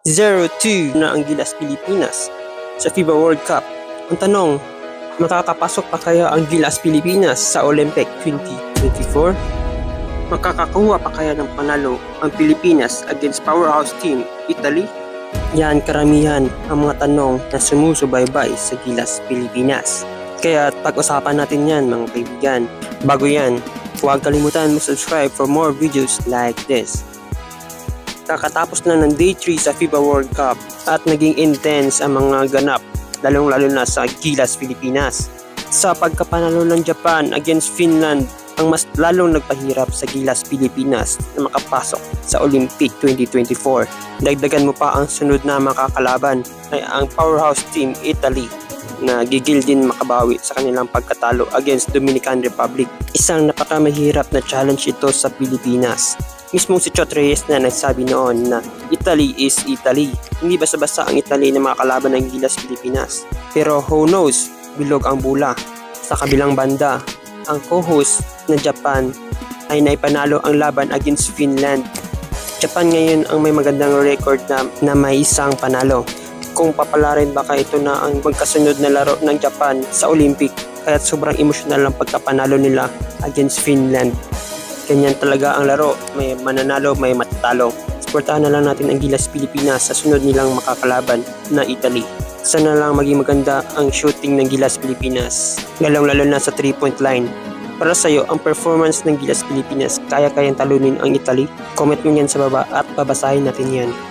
0-2 na ang Gilas Pilipinas sa FIBA World Cup. Ang tanong, makakapasok pa kaya ang Gilas Pilipinas sa Olympic 2024? Makakakuha pa kaya ng panalo ang Pilipinas against powerhouse team Italy? Yan karamihan ang mga tanong na sumusubaybay sa Gilas Pilipinas. Kaya pag-usapan natin yan mga kaibigan. Bago yan, huwag kalimutan mag-subscribe for more videos like this. Kakatapos na ng Day 3 sa FIBA World Cup at naging intense ang mga ganap, lalong-lalo na sa Gilas Pilipinas. Sa pagkapanalo ng Japan against Finland, ang mas lalong nagpahirap sa Gilas Pilipinas na makapasok sa Olympic 2024. Dagdagan mo pa ang sunod na makakalaban ay ang powerhouse team Italy na gigil din makabawi sa kanilang pagkatalo against Dominican Republic. Isang napakamahirap na challenge ito sa Pilipinas. Mismong si Chot Reyes na nagsabi noon na Italy is Italy. Hindi basta-basta ang Italy na makakalaban ng Gilas Pilipinas. Pero who knows, bilog ang bula. Sa kabilang banda, ang co-host na Japan ay naipanalo ang laban against Finland. Japan ngayon ang may magandang record na may isang panalo. Kung papalarin baka ito na ang magkasunod na laro ng Japan sa Olympic, kaya't sobrang emosyonal ang pagkapanalo nila against Finland. Ganyan talaga ang laro, may mananalo, may matatalo. Suportahan na lang natin ang Gilas Pilipinas sa sunod nilang makakalaban na Italy. Sana lang maging maganda ang shooting ng Gilas Pilipinas, lalong-lalo na sa 3-point line. Para sa iyo, ang performance ng Gilas Pilipinas, kaya-kayang talunin ang Italy? Comment mo yan sa baba at babasahin natin yan.